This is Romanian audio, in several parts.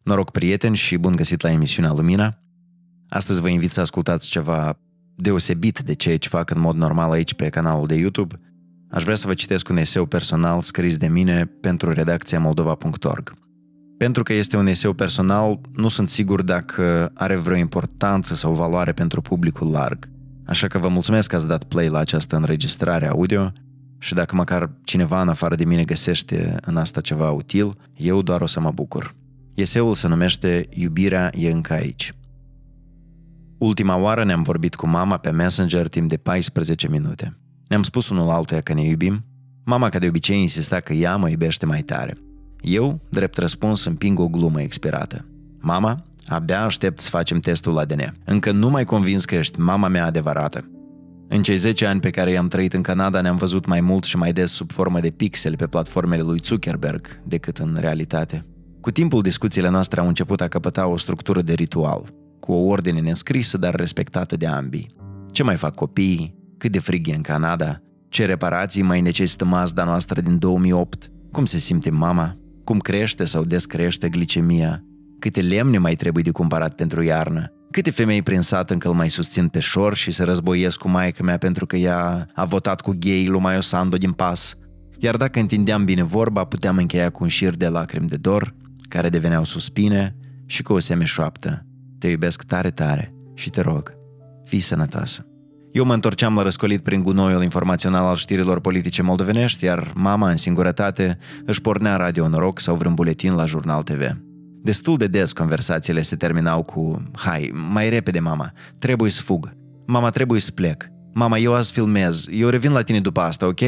Noroc, prieteni, și bun găsit la emisiunea Lumina. Astăzi vă invit să ascultați ceva deosebit de ceea ce fac în mod normal aici pe canalul de YouTube. Aș vrea să vă citesc un eseu personal scris de mine pentru redacția moldova.org. Pentru că este un eseu personal, nu sunt sigur dacă are vreo importanță sau valoare pentru publicul larg. Așa că vă mulțumesc că ați dat play la această înregistrare audio și dacă măcar cineva în afară de mine găsește în asta ceva util, eu doar o să mă bucur. Eseul se numește Iubirea e încă aici. Ultima oară ne-am vorbit cu mama pe Messenger timp de 14 minute. Ne-am spus unul altuia că ne iubim. Mama, ca de obicei, insista că ea mă iubește mai tare. Eu, drept răspuns, împing o glumă expirată. Mama, abia aștept să facem testul ADN. Încă nu m-ai convins că ești mama mea adevărată. În cei 10 ani pe care i-am trăit în Canada ne-am văzut mai mult și mai des sub formă de pixeli pe platformele lui Zuckerberg decât în realitate. Cu timpul, discuțiile noastre au început a căpăta o structură de ritual, cu o ordine nescrisă, dar respectată de ambii. Ce mai fac copiii? Cât de frig e în Canada? Ce reparații mai necesită Mazda noastră din 2008? Cum se simte mama? Cum crește sau descrește glicemia? Câte lemne mai trebuie de cumpărat pentru iarnă? Câte femei prin sat încă îl mai susțin pe șor și se războiesc cu maică mea pentru că ea a votat cu gay lui Maio Sandu din pas? Iar dacă întindeam bine vorba, puteam încheia cu un șir de lacrimi de dor, care deveneau suspine, și cu o semișoaptă: te iubesc tare, tare și te rog, fii sănătoasă. Eu mă întorceam la răscolit prin gunoiul informațional al știrilor politice moldovenești, iar mama, în singurătate, își pornea Radio Noroc sau vreun buletin la Jurnal TV. Destul de des conversațiile se terminau cu: hai, mai repede, mama, trebuie să fug. Mama, trebuie să plec. Mama, eu azi filmez, eu revin la tine după asta, ok?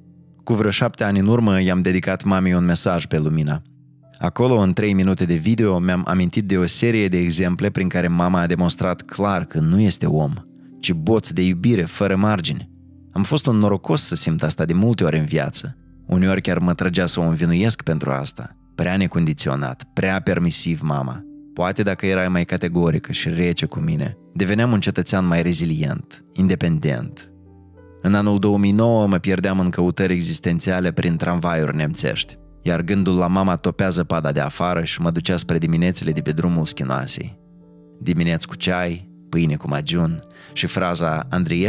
Cu vreo 7 ani în urmă i-am dedicat mamei un mesaj pe Lumina. Acolo, în 3 minute de video, mi-am amintit de o serie de exemple prin care mama a demonstrat clar că nu este om, ci boț de iubire fără margini. Am fost un norocos să simt asta de multe ori în viață. Uneori chiar mă trăgea să o învinuiesc pentru asta. Prea necondiționat, prea permisiv, mama. Poate dacă erai mai categorică și rece cu mine, deveneam un cetățean mai rezilient, independent. În anul 2009 mă pierdeam în căutări existențiale prin tramvaiuri nemțești, iar gândul la mama topea zăpada de afară și mă ducea spre diminețile de pe drumul Schinoasei. Dimineți cu ceai, pâine cu magiun și fraza: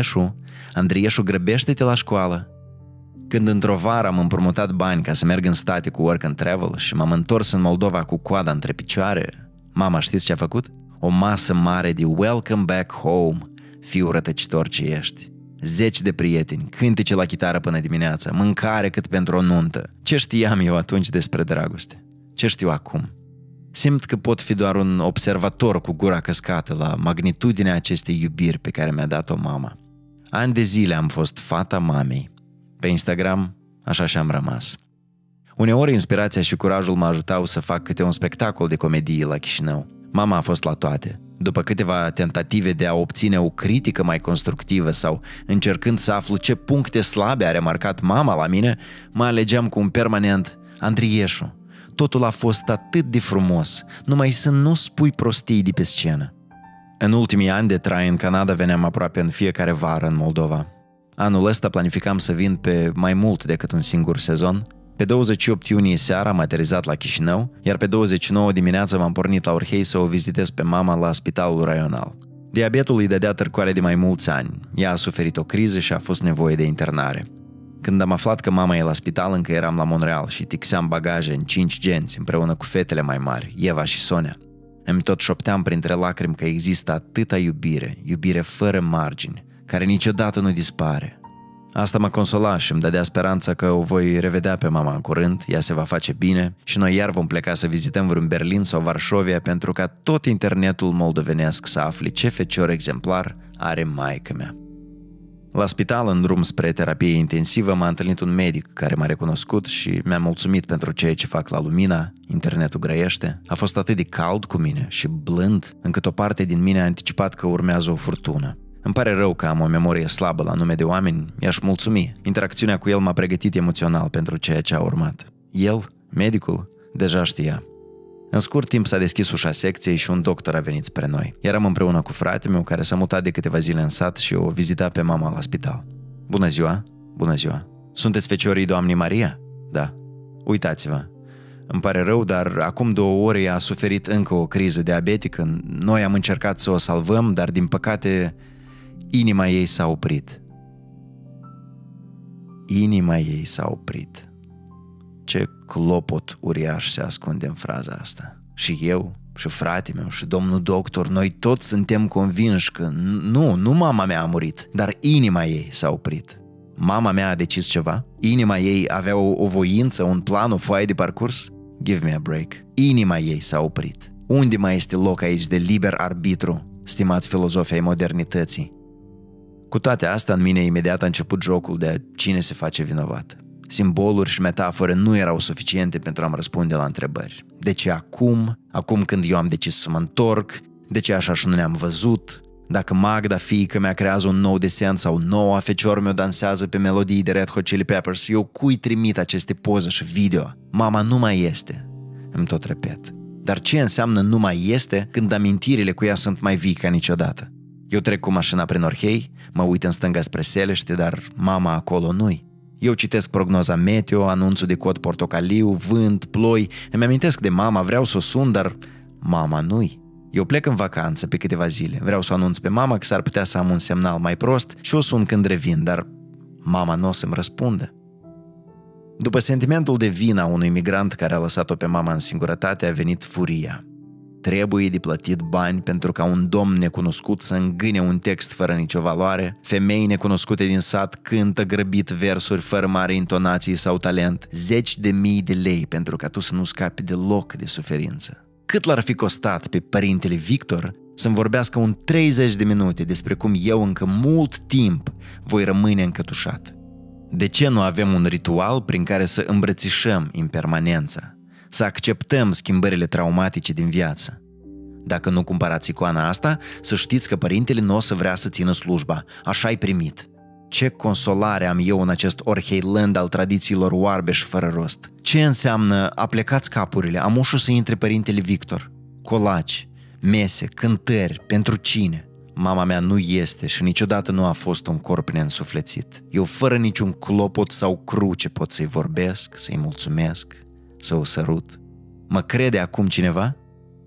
Andrieșu, grăbește-te la școală. Când într-o vară am împrumutat bani ca să merg în state cu work and travel și m-am întors în Moldova cu coada între picioare, mama, știți ce a făcut? O masă mare de welcome back home, fiu rătăcitor ce ești. 10 de prieteni, cântece la chitară până dimineața, mâncare cât pentru o nuntă. Ce știam eu atunci despre dragoste? Ce știu acum? Simt că pot fi doar un observator cu gura căscată la magnitudinea acestei iubiri pe care mi-a dat-o mama. Ani de zile am fost fata mamei. Pe Instagram, așa și-am rămas. Uneori inspirația și curajul mă ajutau să fac câte un spectacol de comedie la Chișinău. Mama a fost la toate. După câteva tentative de a obține o critică mai constructivă sau încercând să aflu ce puncte slabe a remarcat mama la mine, mă alegeam cu un permanent: Andrieșu, totul a fost atât de frumos, numai să nu spui prostii de pe scenă. În ultimii ani de trai în Canada veneam aproape în fiecare vară în Moldova. Anul ăsta planificam să vin pe mai mult decât un singur sezon. Pe 28 iunie seara am aterizat la Chișinău, iar pe 29 dimineața m-am pornit la Orhei să o vizitez pe mama la spitalul raional. Diabetul îi dădea târcoale de mai mulți ani. Ea a suferit o criză și a fost nevoie de internare. Când am aflat că mama e la spital, încă eram la Montreal și tixeam bagaje în 5 genți împreună cu fetele mai mari, Eva și Sonia. Îmi tot șopteam printre lacrimi că există atâta iubire fără margini, care niciodată nu dispare. Asta mă consola și îmi dădea speranța că o voi revedea pe mama în curând, ea se va face bine și noi iar vom pleca să vizităm vreun Berlin sau Varșovia pentru ca tot internetul moldovenesc să afle ce fecior exemplar are maică mea. La spital, în drum spre terapie intensivă, m-a întâlnit un medic care m-a recunoscut și mi-a mulțumit pentru ceea ce fac la Lumina. Internetul grăiește. A fost atât de cald cu mine și blând, încât o parte din mine a anticipat că urmează o furtună. Îmi pare rău că am o memorie slabă la nume de oameni, i-aș mulțumi. Interacțiunea cu el m-a pregătit emoțional pentru ceea ce a urmat. El, medicul, deja știa. În scurt timp s-a deschis ușa secției și un doctor a venit spre noi. Eram împreună cu fratele meu, care s-a mutat de câteva zile în sat și o vizita pe mama la spital. Bună ziua! Bună ziua! Sunteți feciorii doamnei Maria? Da. Uitați-vă, îmi pare rău, dar acum 2 ore ea a suferit încă o criză diabetică. Noi am încercat să o salvăm, dar din păcate inima ei s-a oprit. Inima ei s-a oprit. Ce clopot uriaș se ascunde în fraza asta. Și eu, și fratele meu, și domnul doctor, noi toți suntem convinși că nu mama mea a murit, dar inima ei s-a oprit. Mama mea a decis ceva? Inima ei avea o voință, un plan, o foaie de parcurs? Give me a break. Inima ei s-a oprit. Unde mai este loc aici de liber arbitru, stimați filozofii ai modernității? Cu toate astea, în mine imediat a început jocul de cine se face vinovat. Simboluri și metafore nu erau suficiente pentru a-mi răspunde la întrebări. De ce acum când eu am decis să mă întorc? De ce așa și nu ne-am văzut? Dacă Magda, fiică mea, creează un nou desen sau noua fecior meu dansează pe melodii de Red Hot Chili Peppers, eu cui trimit aceste poze și video? Mama nu mai este. Îmi tot repet. Dar ce înseamnă nu mai este când amintirile cu ea sunt mai vii ca niciodată? Eu trec cu mașina prin Orhei, mă uit în stânga spre Selește, dar mama acolo nu-i. Eu citesc prognoza meteo, anunțul de cod portocaliu, vânt, ploi, îmi amintesc de mama, vreau să o sun, dar mama nu-i. Eu plec în vacanță pe câteva zile, vreau să anunț pe mama că s-ar putea să am un semnal mai prost și o sun când revin, dar mama nu o să-mi răspundă. După sentimentul de vină a unui migrant care a lăsat-o pe mama în singurătate, a venit furia. Trebuie de plătit bani pentru ca un domn necunoscut să îngâne un text fără nicio valoare, femei necunoscute din sat cântă grăbit versuri fără mare intonații sau talent, 10.000 de lei pentru ca tu să nu scapi deloc de suferință. Cât l-ar fi costat pe părintele Victor să-mi vorbească un 30 de minute despre cum eu încă mult timp voi rămâne încătușat? De ce nu avem un ritual prin care să îmbrățișăm impermanența, să acceptăm schimbările traumatice din viață? Dacă nu cumpărați icoana asta, să știți că părintele nu o să vrea să țină slujba, așa-i primit. Ce consolare am eu în acest Orheiland al tradițiilor oarbe și fără rost. Ce înseamnă aplecați capurile, am ușul să intre părintele Victor? Colaci, mese, cântări, pentru cine? Mama mea nu este și niciodată nu a fost un corp neînsuflețit. Eu fără niciun clopot sau cruce pot să-i vorbesc, să-i mulțumesc, să o sărut. Mă crede acum cineva?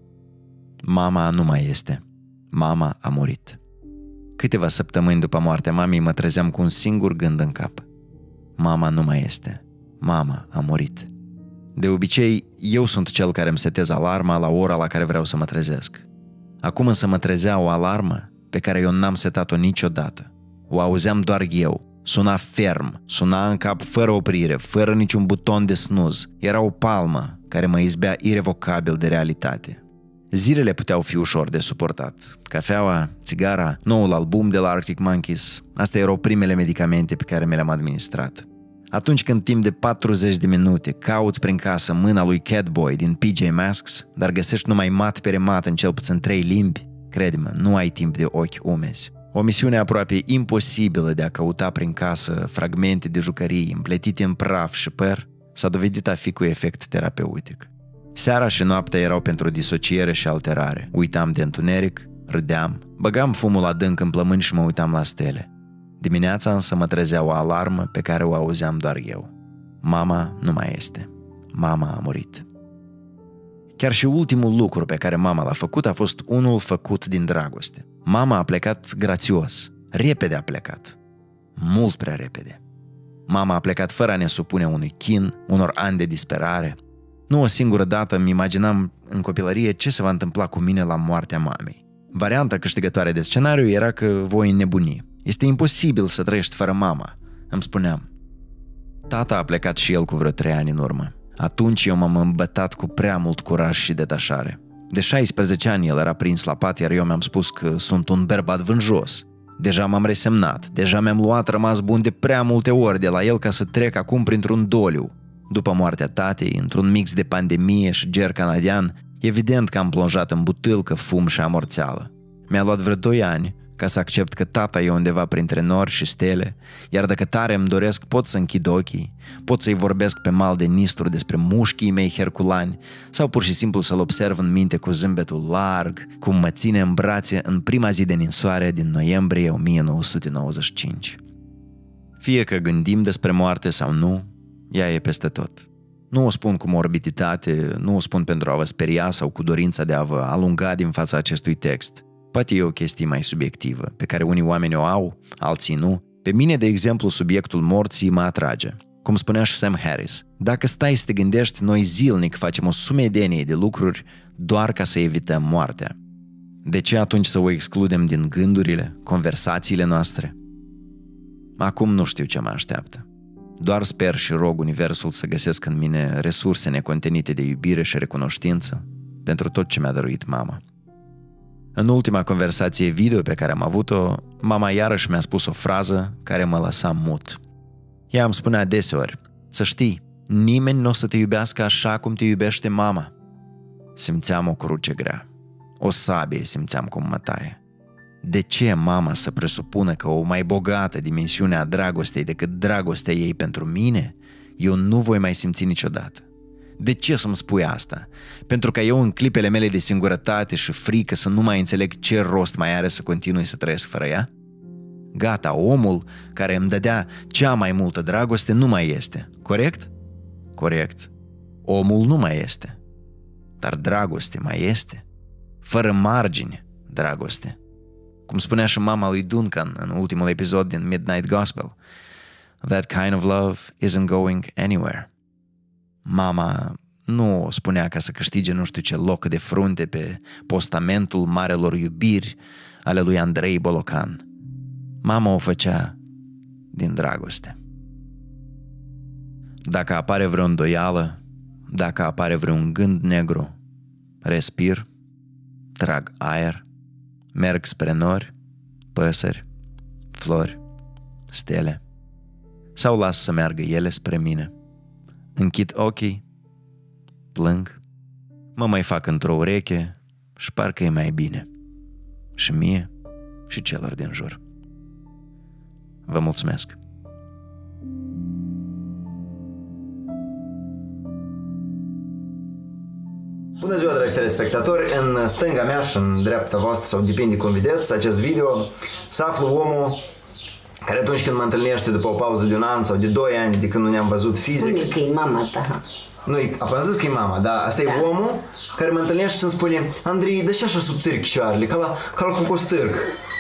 Mama nu mai este. Mama a murit. Câteva săptămâni după moartea mamei mă trezeam cu un singur gând în cap. Mama nu mai este. Mama a murit. De obicei, eu sunt cel care îmi setez alarma la ora la care vreau să mă trezesc. Acum însă mă trezea o alarmă pe care eu n-am setat-o niciodată. O auzeam doar eu. Suna ferm, suna în cap fără oprire, fără niciun buton de snooze. Era o palmă care mă izbea irevocabil de realitate. Zilele puteau fi ușor de suportat. Cafeaua, țigara, noul album de la Arctic Monkeys, astea erau primele medicamente pe care mi le-am administrat. Atunci când timp de 40 de minute cauți prin casă mâna lui Catboy din PJ Masks, dar găsești numai mat pe remat în cel puțin 3 limbi, crede-mă, nu ai timp de ochi umezi. O misiune aproape imposibilă de a căuta prin casă fragmente de jucării împletite în praf și păr s-a dovedit a fi cu efect terapeutic. Seara și noaptea erau pentru disociere și alterare. Uitam de întuneric, râdeam, băgam fumul adânc în plămâni și mă uitam la stele. Dimineața însă mă trezea o alarmă pe care o auzeam doar eu. Mama nu mai este. Mama a murit. Chiar și ultimul lucru pe care mama l-a făcut a fost unul făcut din dragoste. Mama a plecat grațios. Repede a plecat. Mult prea repede. Mama a plecat fără a ne supune unui chin, unor ani de disperare. Nu o singură dată îmi imaginam în copilărie ce se va întâmpla cu mine la moartea mamei. Varianta câștigătoare de scenariu era că voi înnebuni. Este imposibil să trăiești fără mama, îmi spuneam. Tata a plecat și el cu vreo 3 ani în urmă. Atunci eu m-am îmbătat cu prea mult curaj și detașare. De 16 ani el era prins la pat, iar eu mi-am spus că sunt un bărbat vânjos. Deja m-am resemnat, deja mi-am luat rămas bun de prea multe ori de la el ca să trec acum printr-un doliu. După moartea tatei, într-un mix de pandemie și ger canadian, evident că am plonjat în butâlcă, fum și amorțeală. Mi-a luat vreo 2 ani ca să accept că tata e undeva printre nori și stele, iar dacă tare îmi doresc pot să închid ochii, pot să-i vorbesc pe mal de nistru despre mușchii mei herculani sau pur și simplu să-l observ în minte cu zâmbetul larg, cum mă ține în brațe în prima zi de ninsoare din noiembrie 1995. Fie că gândim despre moarte sau nu, ea e peste tot. Nu o spun cu morbiditate, nu o spun pentru a vă speria sau cu dorința de a vă alunga din fața acestui text. Poate e o chestie mai subiectivă, pe care unii oameni o au, alții nu. Pe mine, de exemplu, subiectul morții mă atrage. Cum spunea și Sam Harris, dacă stai să te gândești, noi zilnic facem o sumedenie de lucruri doar ca să evităm moartea. De ce atunci să o excludem din gândurile, conversațiile noastre? Acum nu știu ce mă așteaptă. Doar sper și rog Universul să găsesc în mine resurse necontenite de iubire și recunoștință pentru tot ce mi-a dăruit mama. În ultima conversație video pe care am avut-o, mama iarăși mi-a spus o frază care mă lăsa mut. Ea îmi spunea deseori, să știi, nimeni nu o să te iubească așa cum te iubește mama. Simțeam o cruce grea. O sabie simțeam cum mă taie. De ce mama să presupună că o mai bogată dimensiune a dragostei decât dragostea ei pentru mine, eu nu voi mai simți niciodată? De ce să-mi spui asta? Pentru că eu în clipele mele de singurătate și frică să nu mai înțeleg ce rost mai are să continui să trăiesc fără ea? Gata, omul care îmi dădea cea mai multă dragoste nu mai este, corect? Corect. Omul nu mai este. Dar dragoste mai este. Fără margini, dragoste. Cum spunea și mama lui Duncan în ultimul episod din Midnight Gospel, that kind of love isn't going anywhere. Mama nu o spunea ca să câștige nu știu ce loc de frunte pe postamentul marelor iubiri ale lui Andrei Bolocan. Mama o făcea din dragoste. Dacă apare vreo îndoială, dacă apare vreun gând negru, respir, trag aer, merg spre nori, păsări, flori, stele, sau las să meargă ele spre mine. Închid ochii, plâng, mă mai fac într-o ureche și parcă e mai bine. Și mie și celor din jur. Vă mulțumesc! Bună ziua, dragi telespectatori! În stânga mea și în dreapta voastră, sau depinde cum vedeți acest video, se află omul care atunci când mă întâlnește după o pauză de un an sau de 2 ani de când nu ne-am văzut fizic... Spune că e mama ta. Nu, am zis că e mama, dar asta e omul care mă întâlnește și îmi spune: Andrei, dă și așa subțiri picioarele, ca la cucostârc.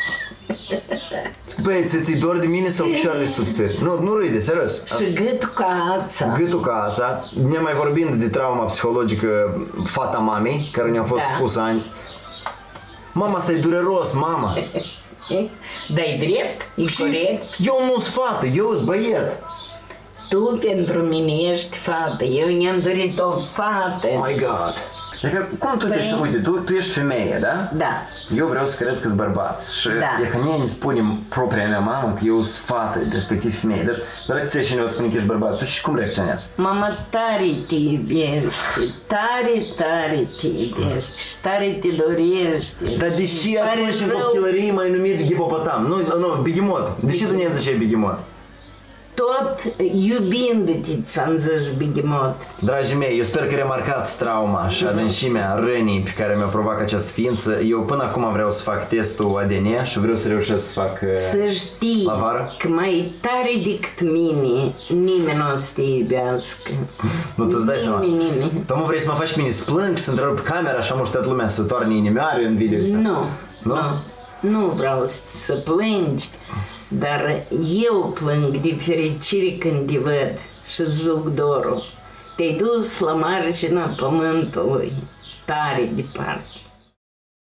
Băi, ți-i dor de mine sau picioarele subțiri? Nu râde, serios. Și gâtul ca ața. Gâtul ca ața. Ne mai vorbind de trauma psihologică fata mamei, care ne-a fost spusă ani. Mama, asta e dureros, mama. Dai drept? E corect? Eu nu-s fată, eu-s băiet. Tu pentru mine ești fată, eu ne-am dorit o fată. Oh my God. Adică, cum tu te uite, tu ești femeie, da? Da. Eu vreau să cred că-s bărbat. Și e că mie ne spune propria mea mamă că eu sunt fată, respectiv femeie. Dar dacă ți-e cineva spune că ești bărbat, tu și cum reacționează? Mama tare te iubește, tare te iubește și tare te dorește. Dar deși atunci în copilărie m-ai numit hipopotam, nu, beghemot. Deși tu ne ziceai beghemot? Tot iubindu-te ți-am zis beghemot. Dragii mei, eu sper că remarcați trauma și adâncimea rănii pe care mi-a provocat această ființă. Eu până acum vreau să fac testul ADN și vreau să reușesc să fac să știi la vară. Că mai tare decât mine, nimeni nu o să te iubească. Nu, tu îți dai seama. Nimeni. Tu mă vrei să mă faci pe mine să plâng și să întrerup camera așa mă toată lumea să toarne inimioare în video ăsta? Nu vreau să plângi, dar eu plâng de fericire când te văd și zuc dorul. Te-ai dus la marginea pământului, tare departe.